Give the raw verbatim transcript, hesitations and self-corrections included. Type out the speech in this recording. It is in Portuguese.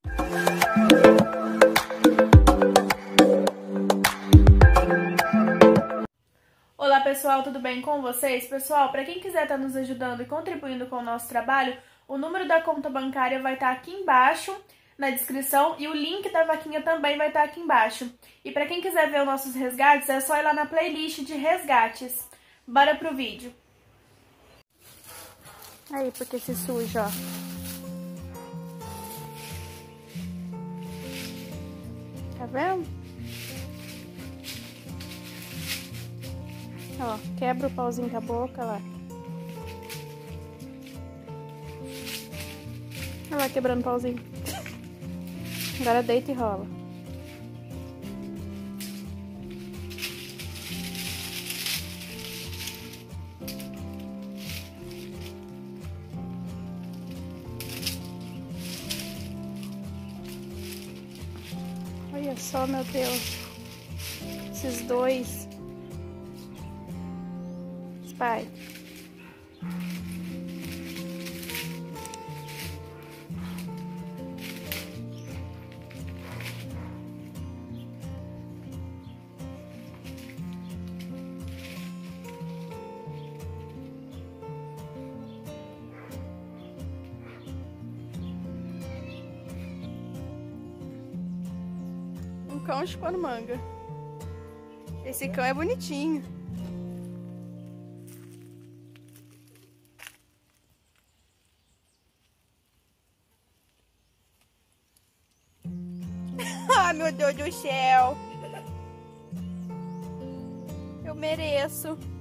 Olá pessoal, tudo bem com vocês? Pessoal, para quem quiser estar nos ajudando e contribuindo com o nosso trabalho, o número da conta bancária vai estar aqui embaixo na descrição e o link da vaquinha também vai estar aqui embaixo. E para quem quiser ver os nossos resgates, é só ir lá na playlist de resgates. Bora pro vídeo. Aí, porque se suja, ó. Tá vendo? Ó, quebra o pauzinho com a boca lá. Olha lá, quebrando o pauzinho. Agora deita e rola. Olha só, meu Deus. Esses dois. Pai. Um cão chupando manga. Esse cão é bonitinho. Ah, meu Deus do céu. Eu mereço.